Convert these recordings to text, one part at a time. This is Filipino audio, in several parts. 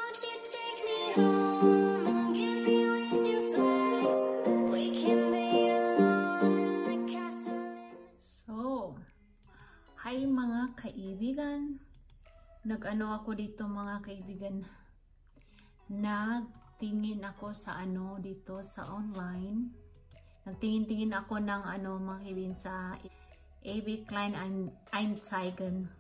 So, hi mga kaibigan. Nag-ano ako dito mga kaibigan. Nagtingin ako sa dito sa online. Nagtingin-tingin ako ng mga kaibigan sa A.B. Klein Einsteigen.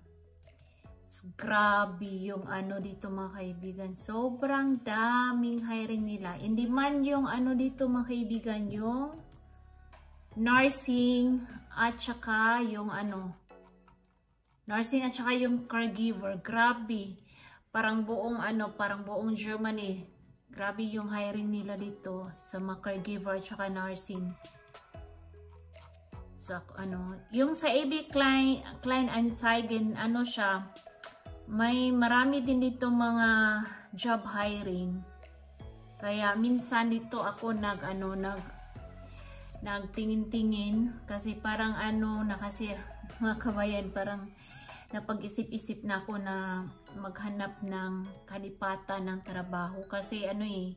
Grabe yung dito mga kaibigan. Sobrang daming hiring nila. Hindi man yung dito mga kaibigan, yung nursing at saka yung nursing at saka yung caregiver. Grabe. Parang buong parang buong Germany. Grabe yung hiring nila dito sa mga caregiver at saka nursing. So, yung sa A.B. Klein Einsteigen, siya, may marami din dito mga job hiring. Kaya minsan dito ako nagtingin-tingin kasi parang na kasi mga kabayan, parang napag-isip-isip na ako na maghanap ng kalipatan ng trabaho kasi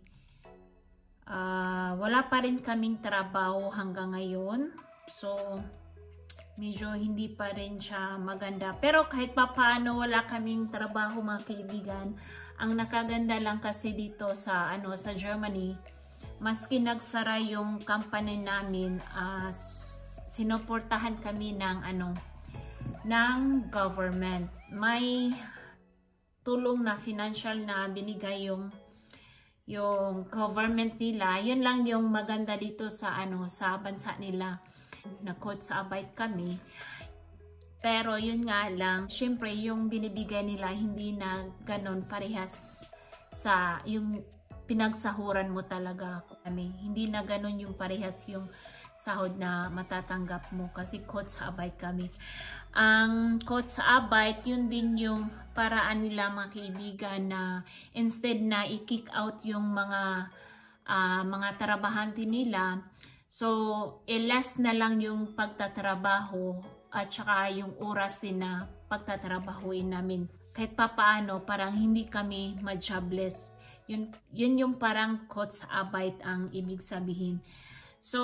wala pa rin kaming trabaho hanggang ngayon. So medyo hindi pa rin siya maganda. Pero kahit pa paano wala kaming trabaho mga kaibigan. Ang nakaganda lang kasi dito sa sa Germany, maski nagsara yung company namin, sinuportahan kami ng government. May tulong na financial na binigay yung government nila. Yun lang yung maganda dito sa sa bansa nila. Na-quote sa abay kami. Pero yun nga lang, syempre yung binibigay nila hindi na ganon parehas sa yung pinagsahuran mo talaga. Hindi na ganon yung parehas yung sahod na matatanggap mo kasi quote sa abay kami. Ang quote sa abay, yun din yung paraan nila mga kaibigan na instead na i-kick out yung mga trabahante nila, so less na lang yung pagtatrabaho at saka yung oras din na pagtatrabahuin namin. Kahit pa paano, parang hindi kami ma-jobless. Yun yung parang quote sa abay ang ibig sabihin. So,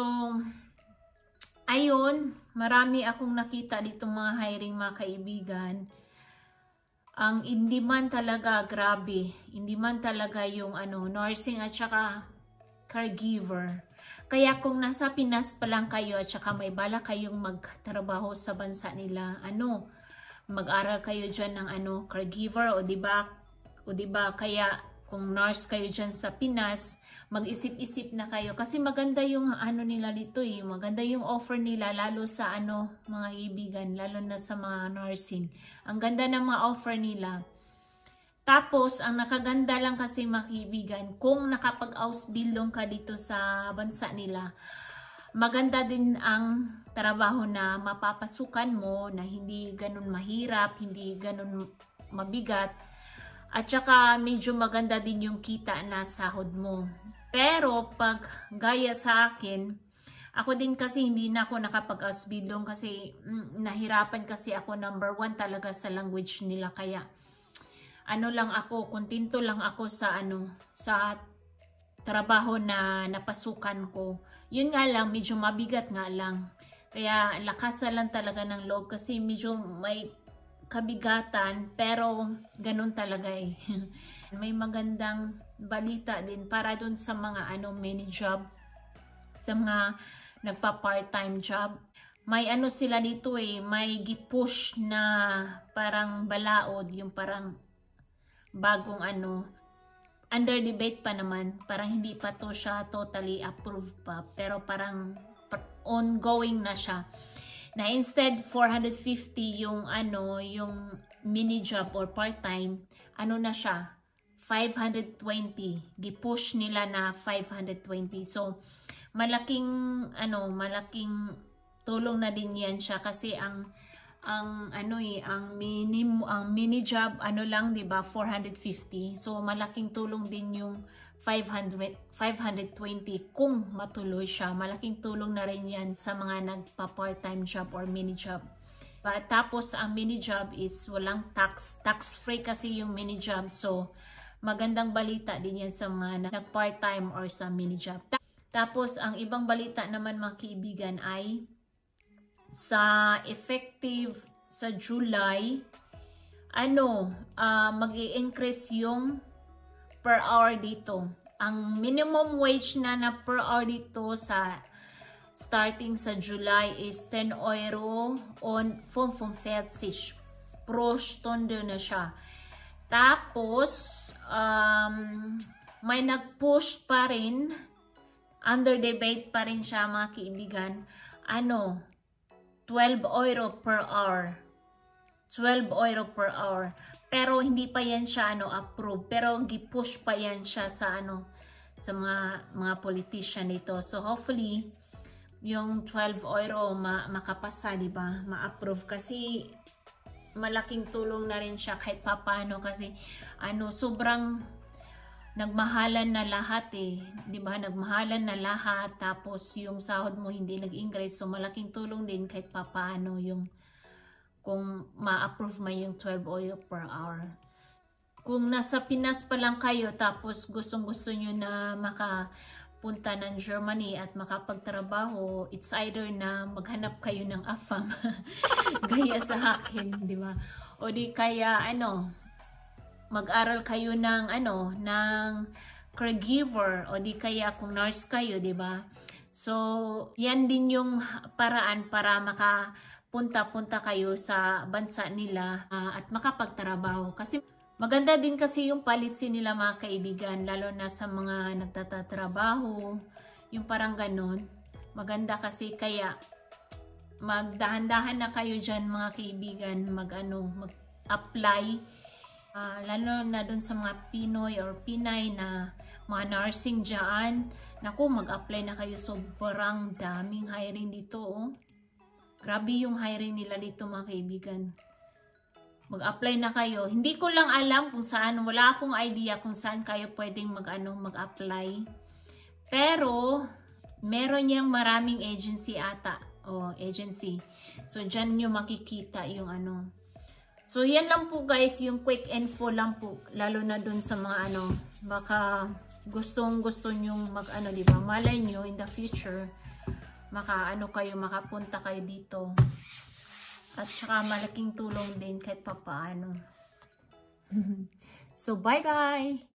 ayun, marami akong nakita dito mga hiring mga kaibigan. Ang hindi man talaga, grabe, hindi man talaga yung nursing at saka caregiver. Kaya kung nasa Pinas pa lang kayo at saka may bala kayong magtrabaho sa bansa nila, mag-aral kayo dyan ng caregiver o diba, kaya kung nurse kayo dyan sa Pinas, mag-isip-isip na kayo kasi maganda yung nila dito maganda yung offer nila lalo sa mga kaibigan, lalo na sa mga nursing. Ang ganda ng mga offer nila. Tapos, ang nakaganda lang kasi mga kaibigan, kung nakapag-ausbildung ka dito sa bansa nila, maganda din ang trabaho na mapapasukan mo na hindi ganun mahirap, hindi ganun mabigat. At saka medyo maganda din yung kita na sahod mo. Pero pag gaya sa akin, ako din kasi hindi na ako nakapag-ausbildung kasi nahirapan kasi ako, number 1 talaga sa language nila. Kaya lang ako, kontento lang ako sa sa trabaho na napasukan ko. Yun nga lang, medyo mabigat nga lang. Kaya lakasan lang talaga ng loob kasi medyo may kabigatan, pero ganun talaga May magandang balita din para dun sa mga mini job, sa mga nagpa-part-time job. May sila dito may gipush na parang balaod, yung parang bagong under debate pa naman, parang hindi pa to siya totally approved pa, pero parang ongoing na siya, na instead 450 yung yung mini job or part-time, na siya 520, gipush nila na 520. So malaking malaking tulong na din yan siya kasi ang mini job lang, 'di ba, 450. So malaking tulong din yung 520 kung matuloy siya. Malaking tulong na rin yan sa mga nagpa-part-time job or mini job. Tapos ang mini job is walang tax free kasi yung mini job. So magandang balita din yan sa mga nag-part-time or sa mini-job. Tapos, ang ibang balita naman mga kaibigan ay sa effective sa July, mag-i-increase yung per hour dito. Ang minimum wage na per hour dito sa starting sa July is 10 euro on 45 pro stunde na siya. Tapos, may nag-push pa rin, under debate pa rin siya mga kaibigan, 12 euro per hour. 12 euro per hour. Pero hindi pa yan siya approve. Pero gi-push pa yan siya sa sa mga politician dito. So hopefully, yung 12 euro makapasa, di ba? Ma-approve kasi malaking tulong na rin siya kahit papano kasi sobrang nagmahalan na lahat di ba? Nagmahalan na lahat tapos yung sahod mo hindi nag-increase, so malaking tulong din kahit papano yung kung ma-approve mo yung 12 euro per hour. Kung nasa Pinas pa lang kayo tapos gustong-gusto nyo na makapunta ng Germany at makapagtrabaho, it's either na maghanap kayo ng AFAM gaya sa akin, di ba? O di kaya mag-aral kayo ng ng caregiver, o di kaya kung nurse kayo, di ba? So, yan din yung paraan para makapunta-punta kayo sa bansa nila at makapagtrabaho. Kasi maganda din kasi yung policy nila mga kaibigan, lalo na sa mga nagtatrabaho, yung parang ganun. Maganda kasi kaya magdahan-dahan na kayo dyan mga kaibigan, mag-apply. Lalo na dun sa mga Pinoy or Pinay na mga nursing dyan. Naku, mag-apply na kayo. Sobrang daming hiring dito. Grabe yung hiring nila dito mga kaibigan. Mag-apply na kayo. Hindi ko lang alam kung saan. Wala akong idea kung saan kayo pwedeng mag-apply. Pero, meron niyang maraming agency ata. Agency. So, dyan nyo makikita yung So, yan lang po guys, yung quick info lang po, lalo na dun sa mga baka gustong-gusto nyong diba? Malay nyo in the future, makapunta kayo dito. At saka malaking tulong din kahit papaano. So, bye-bye!